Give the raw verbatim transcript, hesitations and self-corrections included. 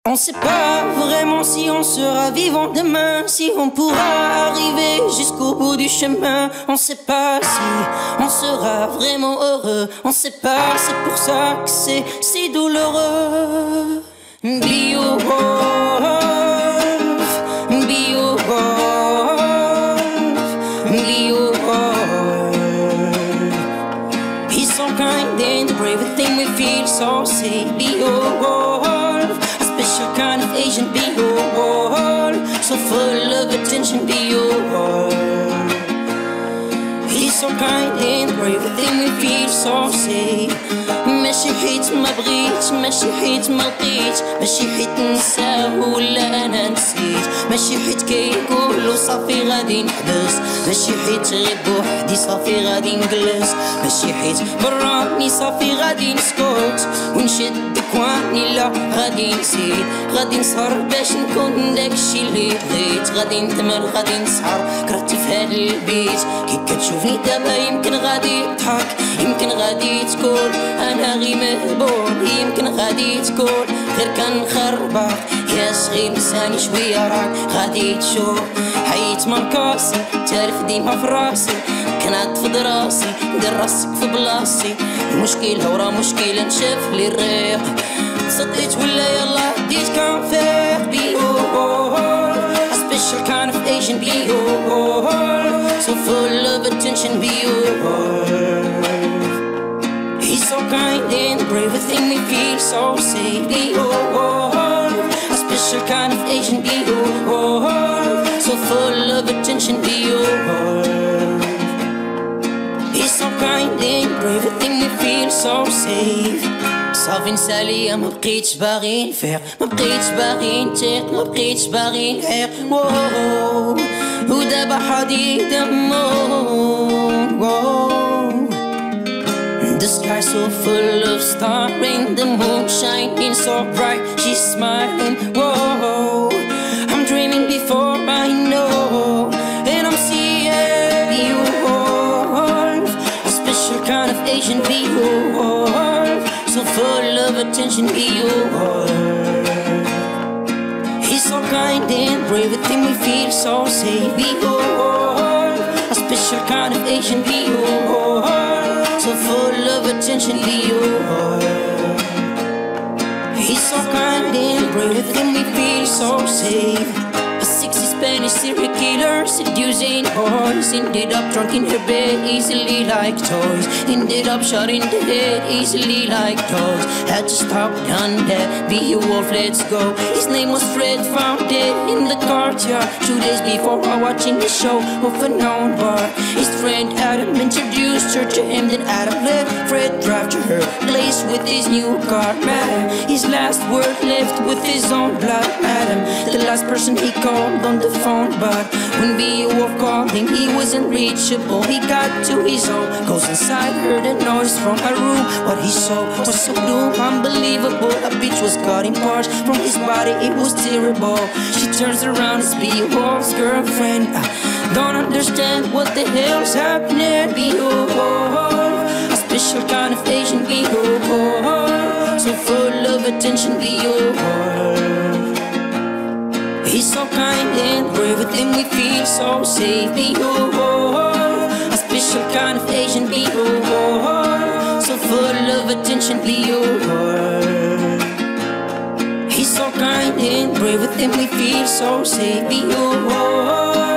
On sait pas vraiment si on sera vivant demain, si on pourra arriver jusqu'au bout du chemin. On sait pas si on sera vraiment heureux. On sait pas, c'est pour ça que c'est si douloureux. Be your wolf, be your wolf, be your wolf. He's so kind and brave, everything we feel so safe. Be your wolf, special kind of Asian. Be your wolf, so full of attention. Be your wolf. He's so kind and brave, everything we feel so safe. ماشي حيت ما بغيتش، ماشي حيت ما لقيتش، ماشي حيت نساه ولا انا نسيت، ماشي حيت كيقولوا صافي غادي نحبس، ماشي حيت غير بوحدي صافي غادي نجلس، ماشي حيت براني صافي غادي نسكت ونشد كواني لا غادي نزيد، غادي نسهر باش نكون داكشي اللي بغيت، غادي ندمر غادي نسهر كرهتي في هاد البيت، كي كتشوفني دابا يمكن غادي تضحك، يمكن غادي تقول انا غي مهبول، يمكن غادي تقول غير كنخربق يا صغير نساني شويه راك غادي تشوف، حيت منكاسي تعرف ديما في راسي، كنعطف راسي ندير راسك في بلاصتي، المشكل ورا مشكله نشاف لي الريق، صدقت ولا يلا بديت كنفيق. Be your wolf, a special kind of Asian. Be your wolf, so full of attention. Be your wolf. He's so kind and brave, everything we feel so safe. Be your wolf, a special kind of Asian. Be your wolf, so full of attention. Be your wolf. He's so kind and brave, everything we feel so safe. صافي نسالي ما بقيتش باغي نفيق، ما بقيتش باغي نتيق، ما بقيتش باغي نحيق، واو ودابا حديد واو. The sky so full of stars, rain, the moon shining so bright, she's smiling, whoa. I'm dreaming before I know, and I'm seeing your wolf, a special kind of Asian. Be your wolf, so full of attention. Be your wolf. He's so kind and brave, everything we feel so safe. Be your wolf, a special kind of Asian. Be your wolf, so full of attention. Be your wolf. He's so kind and brave, everything we feel so safe. A sexy Spanish serial killer seducing boys, ended up drunk in her bed easily like toys, ended up shot in the head easily like toys, had to stop done that. Be your wolf, let's go. His name was Fred, found dead in the courtyard two days before while watching the show of a known bar. His friend Adam introduced her to him, then Adam left Fred drive to her place with his new car. Madam, his last word left with his own blood. Madam, the last person he called on the phone, but when Beowulf called him he wasn't reachable. He got to his own, goes inside, heard a noise from a room. What he saw was so doom, unbelievable. A bitch was cutting parts from his body, it was terrible. She turns around, it's Beowulf's girlfriend. I don't understand what the hell's happening. Beowulf, a special kind of Asian. Beowulf, so full of attention. Beowulf. He's so kind and brave, everything we feel so safe. Be your wolf, a special kind of Asian. Be your wolf, so full of attention. Be your wolf. He's so kind and brave, everything we feel so safe. Be your wolf.